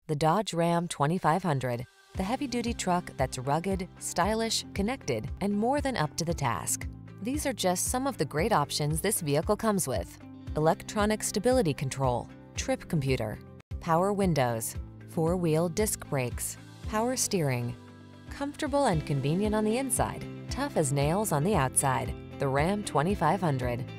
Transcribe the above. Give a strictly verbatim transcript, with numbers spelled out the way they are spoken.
The Dodge Ram twenty-five hundred, the heavy-duty truck that's rugged, stylish, connected, and more than up to the task. These are just some of the great options this vehicle comes with: electronic stability control, trip computer, power windows, four-wheel disc brakes, power steering. Comfortable and convenient on the inside, tough as nails on the outside. The Ram twenty-five hundred.